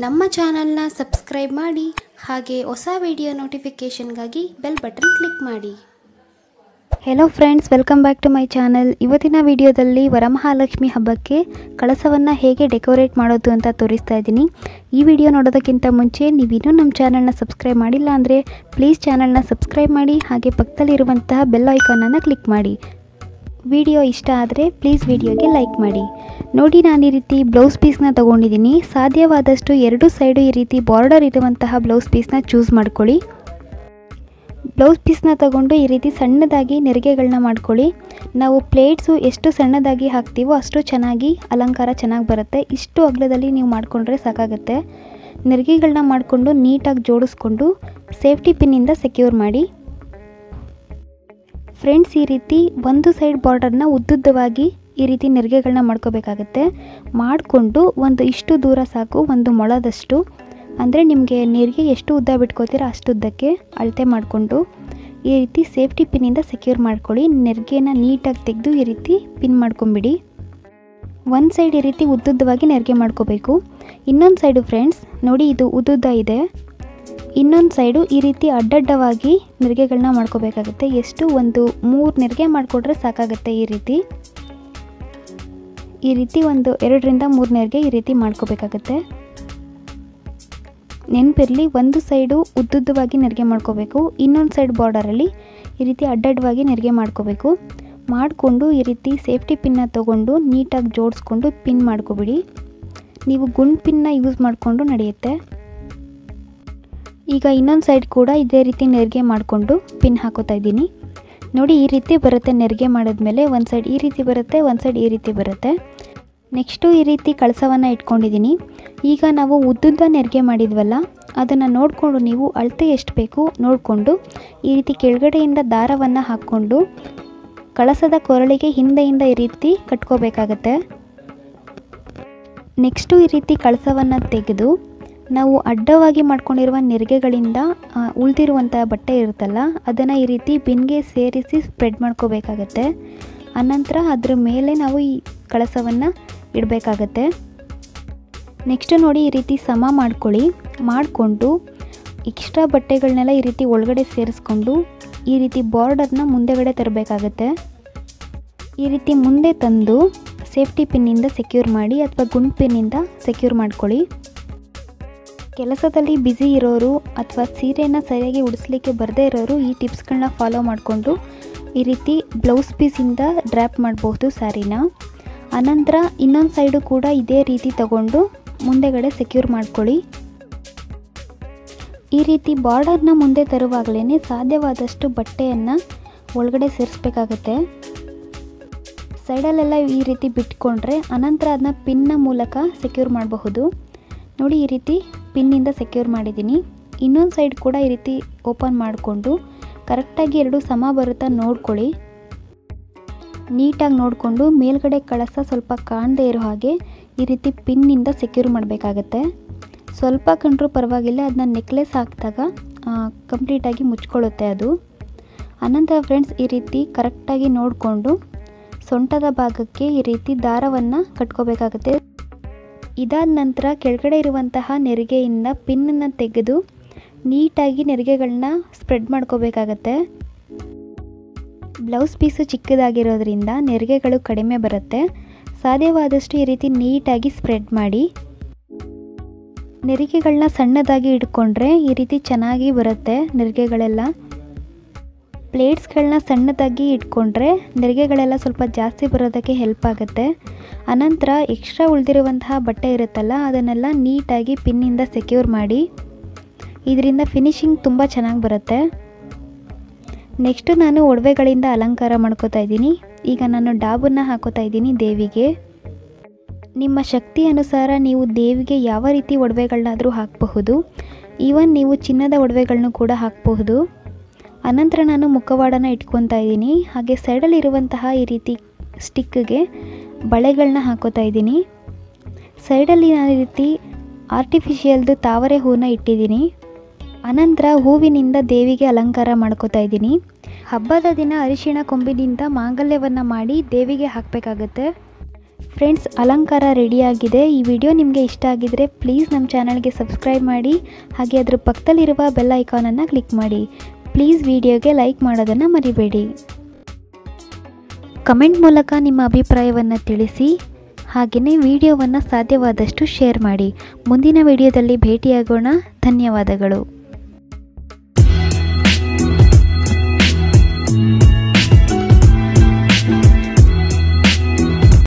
ನಮ್ಮ ಚಾನಲ್ನ ಸಬ್ಸ್ಕ್ರೈಬ್ ಮಾಡಿ ಹಾಗೆ ಹೊಸ ವಿಡಿಯೋ ನೋಟಿಫಿಕೇಷನ್ಗಾಗಿ ಬೆಲ್ ಬಟನ್ ಕ್ಲಿಕ್ ಮಾಡಿ. Hello friends, welcome back to my channel. ಇವತ್ತಿನ ವಿಡಿಯೋದಲ್ಲಿ ವರಮಹಾಲಕ್ಷ್ಮಿ ಹಬ್ಬಕ್ಕೆ ಕಳಸವನ್ನು ಹೇಗೆ ಡೆಕೋರೇಟ್ ಮಾಡೋದು ಅಂತ ತೋರಿಸ್ತಾ ಇದ್ದೀನಿ. ಈ ವಿಡಿಯೋ ನೋಡೋದಕ್ಕಿಂತ ಮುಂಚೆ ನೀವಿನ್ನೂ ನಮ್ಮ ಚಾನಲ್ನ ಸಬ್ಸ್ಕ್ರೈಬ್ ಮಾಡಿಲ್ಲ ಅಂದರೆ ಪ್ಲೀಸ್ ಚಾನಲ್ನ ಸಬ್ಸ್ಕ್ರೈಬ್ ಮಾಡಿ ಹಾಗೆ ಪಕ್ಕದಲ್ಲಿರುವಂತಹ ಬೆಲ್ ಐಕಾನನ್ನು ಕ್ಲಿಕ್ ಮಾಡಿ. ವಿಡಿಯೋ ಇಷ್ಟ ಆದರೆ ಪ್ಲೀಸ್ ವಿಡಿಯೋಗೆ ಲೈಕ್ ಮಾಡಿ. ನೋಡಿ, ನಾನು ಈ ರೀತಿ ಬ್ಲೌಸ್ ಪೀಸ್ನ ತೊಗೊಂಡಿದ್ದೀನಿ. ಸಾಧ್ಯವಾದಷ್ಟು ಎರಡು ಸೈಡು ಈ ರೀತಿ ಬಾರ್ಡರ್ ಇರುವಂತಹ ಬ್ಲೌಸ್ ಪೀಸ್ನ ಚೂಸ್ ಮಾಡ್ಕೊಳ್ಳಿ. ಬ್ಲೌಸ್ ಪೀಸ್ನ ತಗೊಂಡು ಈ ರೀತಿ ಸಣ್ಣದಾಗಿ ನೆರಿಗೆಗಳನ್ನ ಮಾಡ್ಕೊಳ್ಳಿ. ನಾವು ಪ್ಲೇಟ್ಸು ಎಷ್ಟು ಸಣ್ಣದಾಗಿ ಹಾಕ್ತೀವೋ ಅಷ್ಟು ಚೆನ್ನಾಗಿ ಅಲಂಕಾರ ಚೆನ್ನಾಗಿ ಬರುತ್ತೆ. ಇಷ್ಟು ಅಗಲದಲ್ಲಿ ನೀವು ಮಾಡಿಕೊಂಡ್ರೆ ಸಾಕಾಗುತ್ತೆ. ನೆರಿಗೆಗಳನ್ನ ಮಾಡಿಕೊಂಡು ನೀಟಾಗಿ ಜೋಡಿಸ್ಕೊಂಡು ಸೇಫ್ಟಿ ಪಿನ್ನಿಂದ ಸೆಕ್ಯೂರ್ ಮಾಡಿ. ಫ್ರೆಂಡ್ಸ್, ಈ ರೀತಿ ಒಂದು ಸೈಡ್ ಬಾರ್ಡರ್ನ ಉದ್ದುದ್ದವಾಗಿ ಈ ರೀತಿ ನೆರಿಗೆಗಳನ್ನ ಮಾಡ್ಕೋಬೇಕಾಗತ್ತೆ. ಮಾಡಿಕೊಂಡು ಒಂದು ಇಷ್ಟು ದೂರ ಸಾಕು, ಒಂದು ಮೊಳದಷ್ಟು, ಅಂದರೆ ನಿಮಗೆ ನೆರಿಗೆ ಎಷ್ಟು ಉದ್ದ ಬಿಟ್ಕೋತೀರ ಅಷ್ಟು ಉದ್ದಕ್ಕೆ ಅಳತೆ ಮಾಡಿಕೊಂಡು ಈ ರೀತಿ ಸೇಫ್ಟಿ ಪಿನ್ನಿಂದ ಸೆಕ್ಯೂರ್ ಮಾಡ್ಕೊಳ್ಳಿ. ನೆರಿಗೆನ ನೀಟಾಗಿ ತೆಗೆದು ಈ ರೀತಿ ಪಿನ್ ಮಾಡ್ಕೊಂಬಿಡಿ. ಒಂದು ಸೈಡ್ ಈ ರೀತಿ ಉದ್ದುದ್ದವಾಗಿ ನೆರಿಗೆ ಮಾಡ್ಕೋಬೇಕು. ಇನ್ನೊಂದು ಸೈಡು ಫ್ರೆಂಡ್ಸ್ ನೋಡಿ, ಇದು ಉದ್ದುದ್ದ ಇದೆ. ಇನ್ನೊಂದು ಸೈಡು ಈ ರೀತಿ ಅಡ್ಡಡ್ಡವಾಗಿ ನೆರಿಗೆಗಳನ್ನ ಮಾಡ್ಕೋಬೇಕಾಗುತ್ತೆ. ಎಷ್ಟು ಒಂದು 3 ನೆರಿಗೆ ಮಾಡಿಕೊಟ್ರೆ ಸಾಕಾಗುತ್ತೆ. ಈ ರೀತಿ ಒಂದು 2 ರಿಂದ 3 ನೆರಿಗೆ ಈ ರೀತಿ ಮಾಡ್ಕೋಬೇಕಾಗತ್ತೆ. ನೆನಪಿರಲಿ, ಒಂದು ಸೈಡು ಉದ್ದುದ್ದವಾಗಿ ನೆರಿಗೆ ಮಾಡ್ಕೋಬೇಕು, ಇನ್ನೊಂದು ಸೈಡ್ ಬಾರ್ಡರಲ್ಲಿ ಈ ರೀತಿ ಅಡ್ಡಡ್ಡವಾಗಿ ನೆರಿಗೆ ಮಾಡ್ಕೋಬೇಕು. ಮಾಡಿಕೊಂಡು ಈ ರೀತಿ ಸೇಫ್ಟಿ ಪಿನ್ನ ತೊಗೊಂಡು ನೀಟಾಗಿ ಜೋಡಿಸ್ಕೊಂಡು ಪಿನ್ ಮಾಡ್ಕೊಬಿಡಿ. ನೀವು ಗುಂಡು ಪಿನ್ನ ಯೂಸ್ ಮಾಡಿಕೊಂಡು ನಡೆಯುತ್ತೆ. ಈಗ ಇನ್ನೊಂದು ಸೈಡ್ ಕೂಡ ಇದೇ ರೀತಿ ನೆರಿಗೆ ಮಾಡಿಕೊಂಡು ಪಿನ್ ಹಾಕೋತಾ ಇದ್ದೀನಿ. ನೋಡಿ, ಈ ರೀತಿ ಬರುತ್ತೆ. ನೆರಿಗೆ ಮಾಡಿದ್ಮೇಲೆ ಒಂದು ಸೈಡ್ ಈ ರೀತಿ ಬರುತ್ತೆ, ಒಂದು ಸೈಡ್ ಈ ರೀತಿ ಬರುತ್ತೆ. ನೆಕ್ಸ್ಟು ಈ ರೀತಿ ಕಳಸವನ್ನು ಇಟ್ಕೊಂಡಿದ್ದೀನಿ. ಈಗ ನಾವು ಉದ್ದುದ್ದ ನೆರಿಗೆ ಮಾಡಿದ್ವಲ್ಲ, ಅದನ್ನು ನೋಡಿಕೊಂಡು ನೀವು ಅಳತೆ ಎಷ್ಟು ಬೇಕು ನೋಡಿಕೊಂಡು ಈ ರೀತಿ ಕೆಳಗಡೆಯಿಂದ ದಾರವನ್ನು ಹಾಕ್ಕೊಂಡು ಕಳಸದ ಕೊರಳಿಗೆ ಹಿಂದೆಯಿಂದ ಈ ರೀತಿ ಕಟ್ಕೋಬೇಕಾಗತ್ತೆ. ನೆಕ್ಸ್ಟು ಈ ರೀತಿ ಕಳಸವನ್ನು ತೆಗೆದು ನಾವು ಅಡ್ಡವಾಗಿ ಮಾಡ್ಕೊಂಡಿರುವ ನೆರಿಗೆಗಳಿಂದ ಉಳಿದಿರುವಂಥ ಬಟ್ಟೆ ಇರುತ್ತಲ್ಲ, ಅದನ್ನು ಈ ರೀತಿ ಬಿನ್ಗೆ ಸೇರಿಸಿ ಸ್ಪ್ರೆಡ್ ಮಾಡ್ಕೋಬೇಕಾಗತ್ತೆ. ಆನಂತರ ಅದ್ರ ಮೇಲೆ ನಾವು ಈ ಕಳಸವನ್ನು ಇಡಬೇಕಾಗತ್ತೆ. ನೆಕ್ಸ್ಟ್ ನೋಡಿ, ಈ ರೀತಿ ಸಮ ಮಾಡ್ಕೊಳ್ಳಿ. ಮಾಡಿಕೊಂಡು ಎಕ್ಸ್ಟ್ರಾ ಬಟ್ಟೆಗಳನ್ನೆಲ್ಲ ಈ ರೀತಿ ಒಳಗಡೆ ಸೇರಿಸ್ಕೊಂಡು ಈ ರೀತಿ ಬಾರ್ಡರ್ನ ಮುಂದೆಗಡೆ ತರಬೇಕಾಗತ್ತೆ. ಈ ರೀತಿ ಮುಂದೆ ತಂದು ಸೇಫ್ಟಿ ಪಿನ್ನಿಂದ ಸೆಕ್ಯೂರ್ ಮಾಡಿ ಅಥವಾ ಗುಂಡು ಪಿನ್ನಿಂದ ಸೆಕ್ಯೂರ್ ಮಾಡ್ಕೊಳ್ಳಿ. ಕೆಲಸದಲ್ಲಿ ಬ್ಯುಸಿ ಇರೋರು ಅಥವಾ ಸೀರೆನ ಸರಿಯಾಗಿ ಉಡಿಸ್ಲಿಕ್ಕೆ ಬರದೇ ಇರೋರು ಈ ಟಿಪ್ಸ್ಗಳನ್ನ ಫಾಲೋ ಮಾಡಿಕೊಂಡು ಈ ರೀತಿ ಬ್ಲೌಸ್ ಪೀಸಿಂದ ಡ್ರ್ಯಾಪ್ ಮಾಡಬಹುದು ಸ್ಯಾರಿನ. ಆನಂತರ ಇನ್ನೊಂದು ಸೈಡು ಕೂಡ ಇದೇ ರೀತಿ ತಗೊಂಡು ಮುಂದೆಗಡೆ ಸೆಕ್ಯೂರ್ ಮಾಡ್ಕೊಳ್ಳಿ. ಈ ರೀತಿ ಬಾರ್ಡರ್ನ ಮುಂದೆ ತರುವಾಗಲೇ ಸಾಧ್ಯವಾದಷ್ಟು ಬಟ್ಟೆಯನ್ನು ಒಳಗಡೆ ಸೇರಿಸ್ಬೇಕಾಗತ್ತೆ. ಸೈಡಲ್ಲೆಲ್ಲ ಈ ರೀತಿ ಬಿಟ್ಕೊಂಡ್ರೆ ಅನಂತರ ಅದನ್ನ ಪಿನ್ನ ಮೂಲಕ ಸೆಕ್ಯೂರ್ ಮಾಡಬಹುದು. ನೋಡಿ, ಈ ರೀತಿ ಪಿನ್ನಿಂದ ಸೆಕ್ಯೂರ್ ಮಾಡಿದ್ದೀನಿ. ಇನ್ನೊಂದು ಸೈಡ್ ಕೂಡ ಈ ರೀತಿ ಓಪನ್ ಮಾಡಿಕೊಂಡು ಕರೆಕ್ಟಾಗಿ ಎರಡು ಸಮ ಬರುತ್ತಾ ನೋಡ್ಕೊಳ್ಳಿ. ನೀಟಾಗಿ ನೋಡಿಕೊಂಡು ಮೇಲ್ಗಡೆ ಕಳಸ ಸ್ವಲ್ಪ ಕಾಣದೇ ಇರೋ ಹಾಗೆ ಈ ರೀತಿ ಪಿನ್ನಿಂದ ಸೆಕ್ಯೂರ್ ಮಾಡಬೇಕಾಗತ್ತೆ. ಸ್ವಲ್ಪ ಕಂಡ್ರೂ ಪರವಾಗಿಲ್ಲ, ಅದನ್ನ ನೆಕ್ಲೆಸ್ ಹಾಕಿದಾಗ ಕಂಪ್ಲೀಟಾಗಿ ಮುಚ್ಕೊಳ್ಳುತ್ತೆ ಅದು. ಅನಂತರ ಫ್ರೆಂಡ್ಸ್, ಈ ರೀತಿ ಕರೆಕ್ಟಾಗಿ ನೋಡಿಕೊಂಡು ಸೊಂಟದ ಭಾಗಕ್ಕೆ ಈ ರೀತಿ ದಾರವನ್ನು ಕಟ್ಕೋಬೇಕಾಗತ್ತೆ. ಇದಾದ ನಂತರ ಕೆಳಗಡೆ ಇರುವಂತಹ ನೆರಿಗೆಯಿಂದ ಪಿನ್ನನ್ನು ತೆಗೆದು ನೀಟಾಗಿ ನೆರಿಗೆಗಳನ್ನ ಸ್ಪ್ರೆಡ್ ಮಾಡ್ಕೋಬೇಕಾಗತ್ತೆ. ಬ್ಲೌಸ್ ಪೀಸು ಚಿಕ್ಕದಾಗಿರೋದ್ರಿಂದ ನೆರಿಗೆಗಳು ಕಡಿಮೆ ಬರುತ್ತೆ. ಸಾಧ್ಯವಾದಷ್ಟು ಈ ರೀತಿ ನೀಟಾಗಿ ಸ್ಪ್ರೆಡ್ ಮಾಡಿ. ನೆರಿಗೆಗಳನ್ನ ಸಣ್ಣದಾಗಿ ಇಟ್ಕೊಂಡ್ರೆ ಈ ರೀತಿ ಚೆನ್ನಾಗಿ ಬರುತ್ತೆ ನೆರಿಗೆಗಳೆಲ್ಲ. ಪ್ಲೇಟ್ಸ್ಗಳನ್ನ ಸಣ್ಣದಾಗಿ ಇಟ್ಕೊಂಡ್ರೆ ನೆರಿಗೆಗಳೆಲ್ಲ ಸ್ವಲ್ಪ ಜಾಸ್ತಿ ಬರೋದಕ್ಕೆ ಹೆಲ್ಪ್ ಆಗುತ್ತೆ. ಅನಂತರ ಎಕ್ಸ್ಟ್ರಾ ಉಳಿದಿರುವಂತಹ ಬಟ್ಟೆ ಇರುತ್ತಲ್ಲ, ಅದನ್ನೆಲ್ಲ ನೀಟಾಗಿ ಪಿನ್ನಿಂದ ಸೆಕ್ಯೂರ್ ಮಾಡಿ. ಇದರಿಂದ ಫಿನಿಶಿಂಗ್ ತುಂಬ ಚೆನ್ನಾಗಿ ಬರುತ್ತೆ. ನೆಕ್ಸ್ಟು ನಾನು ಒಡವೆಗಳಿಂದ ಅಲಂಕಾರ ಮಾಡ್ಕೋತಾ ಇದ್ದೀನಿ. ಈಗ ನಾನು ಡಾಬನ್ನು ಹಾಕೋತಾ ಇದ್ದೀನಿ ದೇವಿಗೆ. ನಿಮ್ಮ ಶಕ್ತಿ ಅನುಸಾರ ನೀವು ದೇವಿಗೆ ಯಾವ ರೀತಿ ಒಡವೆಗಳನ್ನಾದರೂ ಹಾಕಬಹುದು. ಈವನ್ ನೀವು ಚಿನ್ನದ ಒಡವೆಗಳನ್ನು ಕೂಡ ಹಾಕಬಹುದು. ಅನಂತರ ನಾನು ಮುಖವಾಡನ ಇಟ್ಕೊತಾ ಇದ್ದೀನಿ. ಹಾಗೆ ಸೈಡಲ್ಲಿರುವಂತಹ ಈ ರೀತಿ ಸ್ಟಿಕ್ಗೆ ಬಳೆಗಳನ್ನ ಹಾಕೋತಾ ಇದ್ದೀನಿ. ಸೈಡಲ್ಲಿ ನಾನು ಈ ರೀತಿ ಆರ್ಟಿಫಿಷಿಯಲ್ದು ತಾವರೆ ಹೂವನ್ನ ಇಟ್ಟಿದ್ದೀನಿ. ಅನಂತರ ಹೂವಿನಿಂದ ದೇವಿಗೆ ಅಲಂಕಾರ ಮಾಡ್ಕೋತಾ ಇದ್ದೀನಿ. ಹಬ್ಬದ ದಿನ ಅರಿಶಿಣ ಕೊಂಬಿನಿಂದ ಮಾಂಗಲ್ಯವನ್ನು ಮಾಡಿ ದೇವಿಗೆ ಹಾಕಬೇಕಾಗತ್ತೆ. ಫ್ರೆಂಡ್ಸ್, ಅಲಂಕಾರ ರೆಡಿಯಾಗಿದೆ. ಈ ವಿಡಿಯೋ ನಿಮಗೆ ಇಷ್ಟ ಆಗಿದರೆ ಪ್ಲೀಸ್ ನಮ್ಮ ಚಾನಲ್ಗೆ ಸಬ್ಸ್ಕ್ರೈಬ್ ಮಾಡಿ, ಹಾಗೆ ಅದರ ಪಕ್ಕದಲ್ಲಿರುವ ಬೆಲ್ ಐಕಾನನ್ನು ಕ್ಲಿಕ್ ಮಾಡಿ. ಪ್ಲೀಸ್ ವಿಡಿಯೋಗೆ ಲೈಕ್ ಮಾಡೋದನ್ನು ಮರಿಬೇಡಿ. ಕಮೆಂಟ್ ಮೂಲಕ ನಿಮ್ಮ ಅಭಿಪ್ರಾಯವನ್ನು ತಿಳಿಸಿ. ಹಾಗೆಯೇ ವಿಡಿಯೋವನ್ನು ಸಾಧ್ಯವಾದಷ್ಟು ಶೇರ್ ಮಾಡಿ. ಮುಂದಿನ ವಿಡಿಯೋದಲ್ಲಿ ಭೇಟಿಯಾಗೋಣ. ಧನ್ಯವಾದಗಳು.